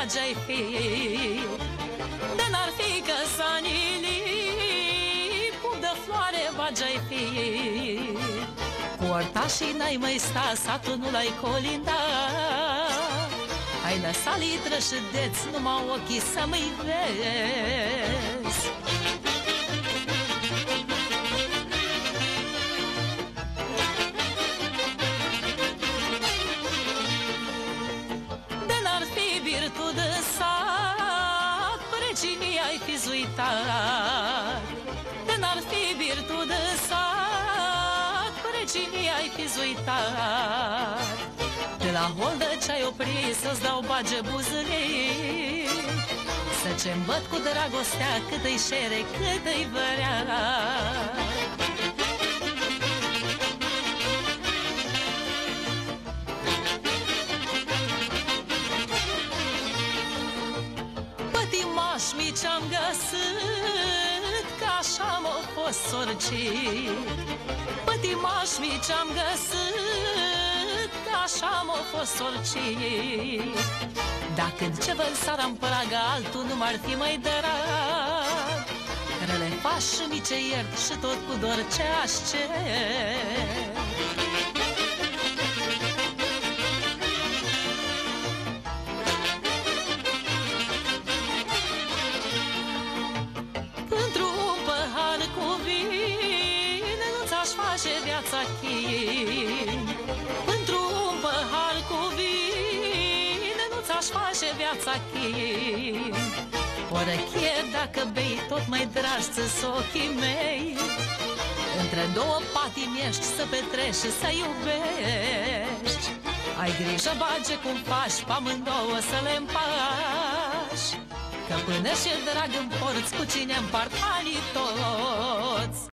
bagi-ai fi, de n-ar fi căsanili, pub de floare bagi-ai fi. Cu ortașii n-ai mai sta, satul nu l-ai colinda, ai lăsat litră și deți, numai ochii să mă-i vezi. De n-ar fi virtud în sat, precinii ai fi zuitat. De n-ar fi virtud în sat, precinii ai fi zuitat. De la holdă ce-ai oprit să-ți dau bage buzării, să ce-mi băt cu dragostea, cât-i șere, cât-i vărea. Pătimași mici am găsit, că așa m-a fost sorcit. Pătimași mici am găsit, că așa m-a fost sorcit. Dacă în ce vă țara în pragă, altul nu m-ar fi mai drag. Rele faci și mi ce iert și tot cu dor ce aștept. Pentru un pahar cu vin nu ți-aș face viața chin. Pentru un pahar cu vin nu ți-aș face viața chin. O răchie dacă bei, tot mai dragi ți-s ochii mei. Între două patimi ești, să petrești și să iubești. Ai grijă, bage, cum faci, pe amândouă să le împaci. Că până și drag împorți, cu cine împart anii toți.